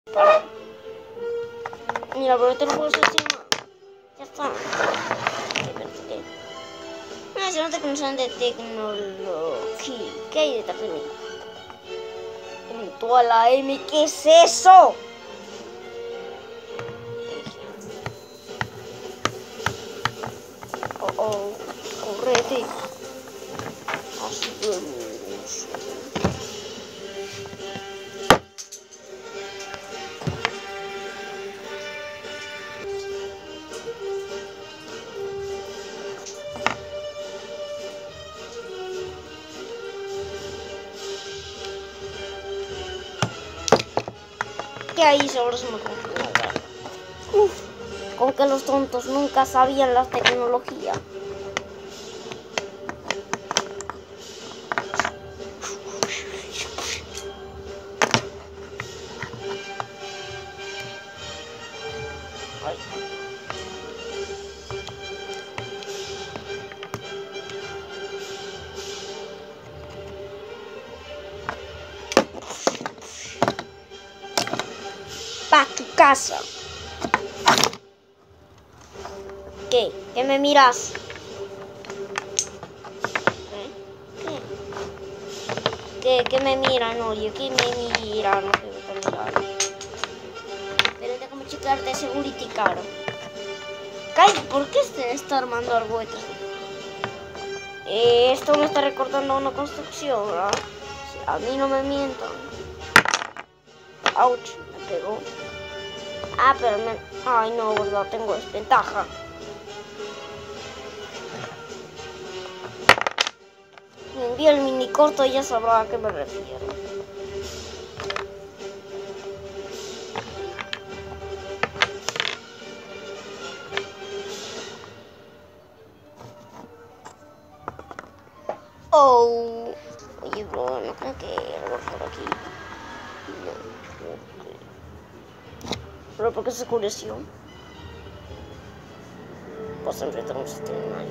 Para. Mira, pero te lo puedo hacer sin más. Ya está. Se nota que no saben de tecnología. ¿Qué hay detrás de mí? Toda la M, ¿qué es eso? Oh, correte. Así vemos. ¿Qué hay? Ahora se me confundió. Uf, con que los tontos nunca sabían la tecnología. Ay. Pa' tu casa. ¿Qué? ¿Qué me miras? ¿Qué me miran, oye? ¿Qué me miran? No sé qué me miran. Pero déjame checarte security caro. Kai, ¿por qué se está armando algo detrás? Esto me está recordando una construcción, ¿verdad? A mí no me mientan. Ouch, me pegó. Ah, pero me... Ay, no, verdad, tengo desventaja. Me envía el mini corto y ya sabrá a qué me refiero. Oh, oye, bro, no creo que algo por aquí. No, okay. Pero ¿por qué se oscureció? Pues enfrentamos a este animal.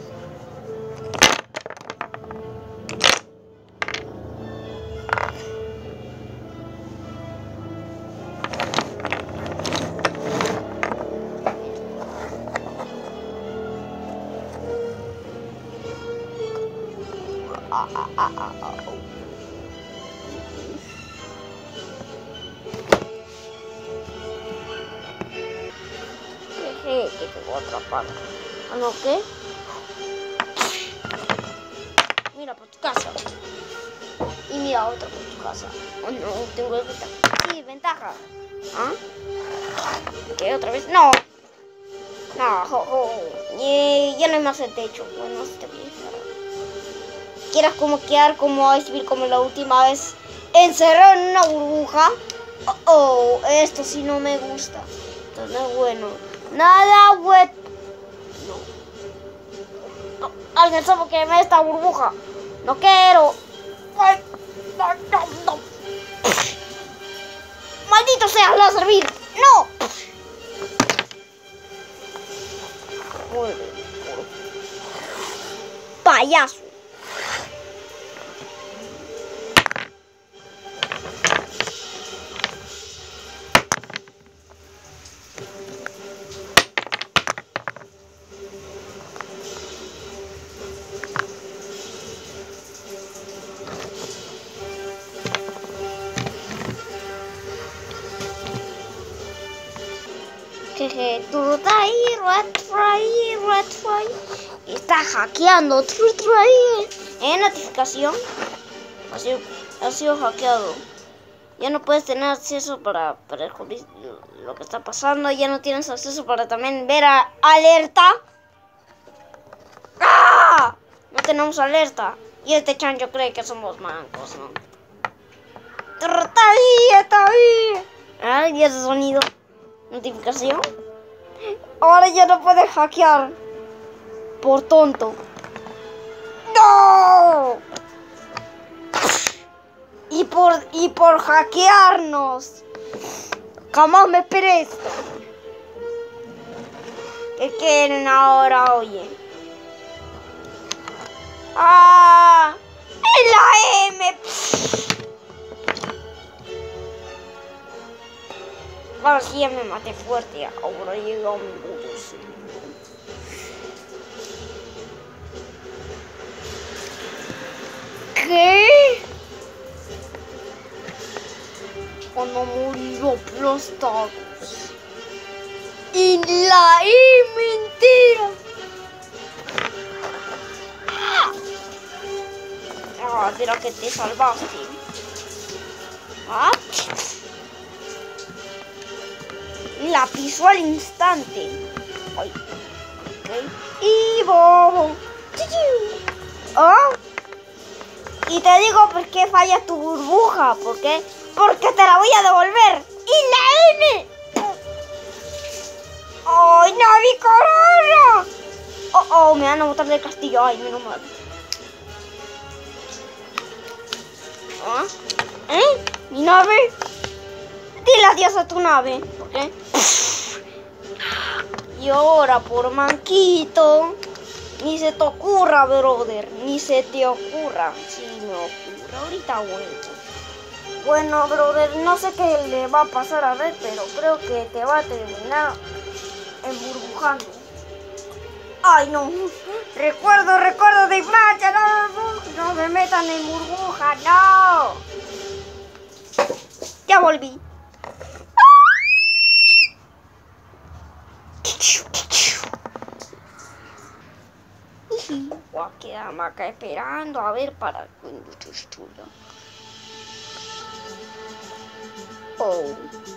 Jeje, que te voy a atrapar. ¿Ah, no qué? Mira por tu casa. Y mira otra por tu casa. Oh no, tengo desventaja. Sí, ventaja. ¿Ah? ¿Qué? ¿Otra vez? No. No, ya no hay más el techo. Bueno, está bien. ¿Quieres como quedar como Ice Bear como la última vez? Encerrado en una burbuja. Oh, esto sí no me gusta. Esto no es bueno. Nada, wet. No. Alguien sabe que me esta burbuja. No quiero. Ay, no. Maldito sea, la servir. No. Payaso. Jeje, Red está hackeando. Notificación. Ha sido hackeado. Ya no puedes tener acceso para descubrir lo que está pasando. Ya no tienes acceso para también ver alerta. ¡Ah! No tenemos alerta. Y este chancho cree que somos mancos, ¿no? Está ahí. Ah, y ese sonido. Notificación. Ahora ya no puedes hackear. Por tonto. ¡No! Y por hackearnos. Jamás me esperé esto. ¿Qué quieren ahora, oye? ¡Ah! ¡Es la M! Ahora sí ya me maté fuerte. Ahora llega un modo serio. ¿Qué? O no murió aplastados. Y la mentira. Ah, de la que te salvaste. Ah. La pisó al instante. Ay. Okay. Y bobo. ¿Oh? Y te digo por qué falla tu burbuja. ¿Por qué? Porque te la voy a devolver. ¡Y la M! ¡Ay, Navi Corona! Oh, me van a botar del castillo. Ay, menos mal. ¿Ah? ¿Eh? ¿Mi nave? Dile adiós a tu nave. ¿Por qué? Y ahora por manquito. Ni se te ocurra, brother. Ni se te ocurra. Sí, me ocurre. Ahorita vuelvo. Bueno, brother, no sé qué le va a pasar a Red, pero creo que te va a terminar emburbujando. Ay, no. Recuerdo de marcha. No me metan en burbuja, no. Ya volví. Voy a quedarme acá esperando a ver para cuando te estudia. Oh.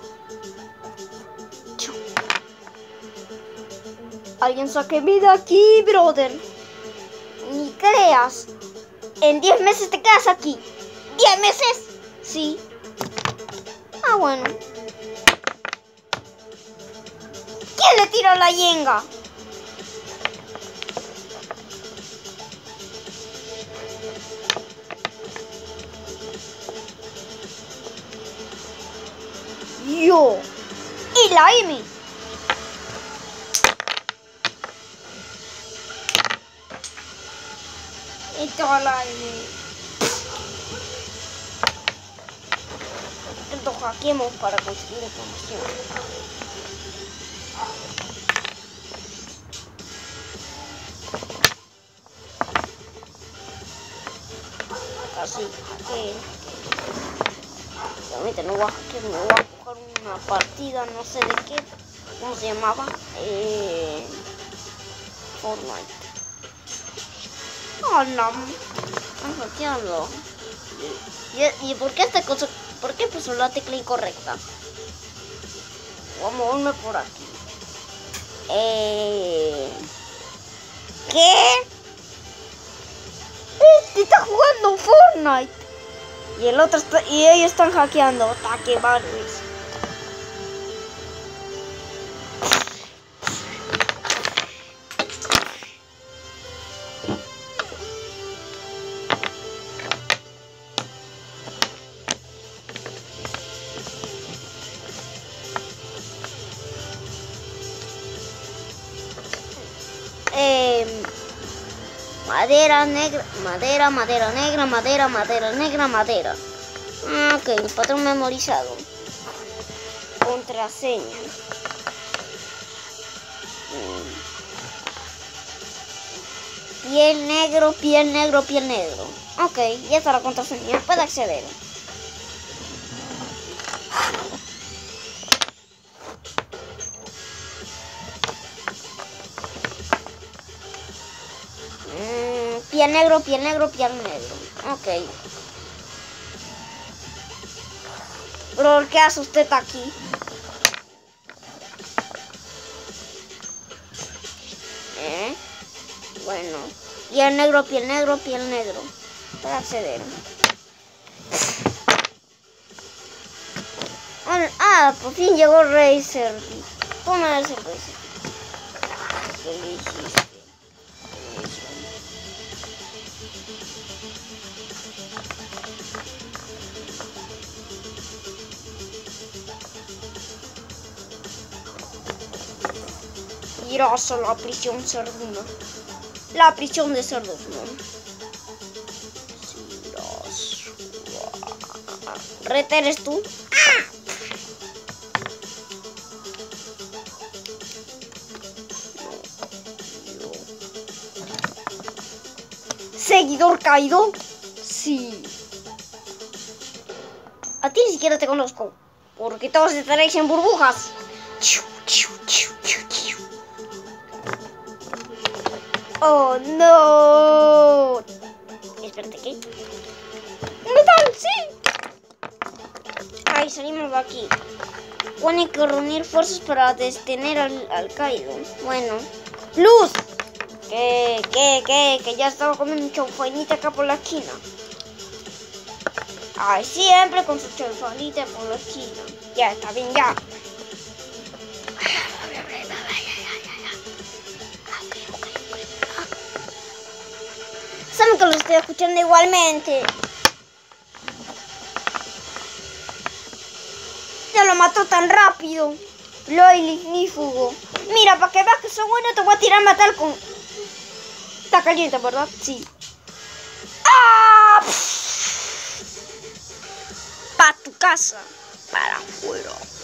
Alguien sáqueme de aquí, brother. Ni creas. En 10 meses te quedas aquí. ¿10 meses? Sí. Ah, bueno. ¿Quién le tiró la yenga? Yo. Y la M. Y toda la M. Lo hackeemos para conseguir información. Así que realmente no voy a hackear, me voy a jugar una partida, no sé de qué, ¿cómo se llamaba? Fortnite. Oh, no, están hackeando. ¿Y por qué esta cosa? ¿Por qué puso la tecla incorrecta? Voy a moverme por aquí. ¿Qué? Está jugando Fortnite. Y el otro está, y ellos están hackeando. Ataque Barbies. Madera negra, madera negra, madera negra. Ok, patrón memorizado. Contraseña. Piel negro. Ok, ya está la contraseña. Puede acceder. Piel negro. Ok. Bro, ¿qué hace usted aquí? Bueno. Piel negro. Para acceder. Por fin llegó Razer. Toma ese Razer. ¿Qué le hiciste? Irás a la prisión cerduna. La prisión de cerdos, ¿no? ¿Rete eres tú? seguidor caído? Sí. A ti ni siquiera te conozco. Porque todos estaréis en burbujas. Oh, no. Espérate, ¿qué? ¡Un metal! ¡Sí! Ahí salimos de aquí. Pone que reunir fuerzas para detener al caído. Bueno. ¡Luz! Que ya estaba comiendo un chaufainita acá por la esquina. Ay, siempre con su chaufainita por la esquina. Ya, está bien, ya. Saben que los estoy escuchando igualmente. Ya lo mató tan rápido. Lo ignífugo. Mira, para que veas que soy bueno, te voy a tirar a matar con... Está caliente, ¿verdad? Sí. ¡Ah! Para tu casa. Para afuera.